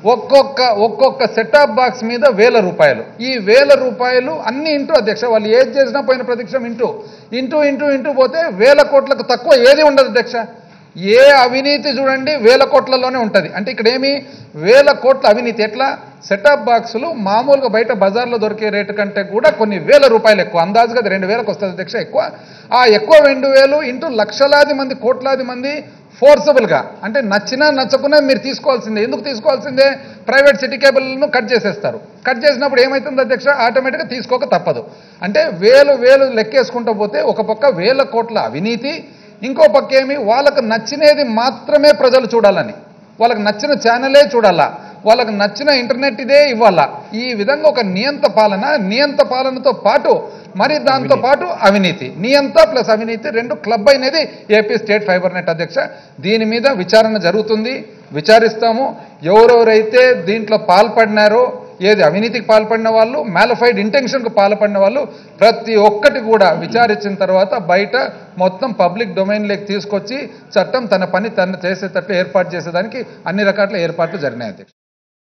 ఒక్కొక్క set-top box మీద ₹1000. ఈ ₹1000 అన్ని ఇంటూ అధ్యక్ష, వాళ్ళు ఏది చేసినా పోయిన ప్రతిక్షం ఇంటూ పోతే 1000 కోట్లకు తక్కువ ఏది ఉండదు అధ్యక్ష. ఏ అవినీతి చూడండి 1000 కోట్లలోనే ఉంటుంది. అంటే ఇక్కడ ఏమి 1000 కోట్ల అవినీతి ఎట్లా? సెటాప్ బాక్సులు మామూలుగా బయట బజార్లో దొరికే రేటు కంటే కూడా కొన్ని ₹1000 ఎక్కువ, అందాజుగా అది 2000కి వస్తుంది అధ్యక్ష ఎక్కువ. ఆ ఎక్కువ 2000 ఇంటూ లక్షలాది మంది కోట్లాది మంది ఫోర్సబుల్గా, అంటే నచ్చినా నచ్చకున్నా మీరు తీసుకోవాల్సిందే. ఎందుకు తీసుకోవాల్సిందే? ప్రైవేట్ సిటీ కేబుల్ను కట్ చేసేస్తారు. కట్ చేసినప్పుడు ఏమవుతుంది అధ్యక్ష? ఆటోమేటిక్గా తీసుకోక తప్పదు. అంటే వేలు లెక్కేసుకుంటూ పోతే ఒక పక్క 1000 కోట్ల అవినీతి, ఇంకో పక్క ఏమి వాళ్ళకు నచ్చినది మాత్రమే ప్రజలు చూడాలని, వాళ్ళకి నచ్చిన ఛానలే చూడాలా, వాళ్ళకు నచ్చిన ఇంటర్నెట్ ఇదే ఇవ్వాలా. ఈ విధంగా ఒక నియంత పాలనతో పాటు మరి దాంతో పాటు అవినీతి, నియంత ప్లస్ అవినీతి రెండు క్లబ్ అయినది ఏపీ స్టేట్ ఫైబర్ నెట్ అధ్యక్ష. దీని మీద విచారణ జరుగుతుంది, విచారిస్తాము. ఎవరెవరైతే దీంట్లో పాల్పడినారో, ఏది అవినీతికి పాల్పడిన వాళ్ళు, మ్యాలిఫైడ్ ఇంటెన్షన్కు పాల్పడిన వాళ్ళు ప్రతి ఒక్కటి కూడా విచారించిన తర్వాత బయట మొత్తం పబ్లిక్ డొమైన్లోకి తీసుకొచ్చి చట్టం తన పని తను చేసేటట్లు ఏర్పాటు చేసేదానికి అన్ని రకాల ఏర్పాట్లు జరిగినాయి అధ్యక్ష.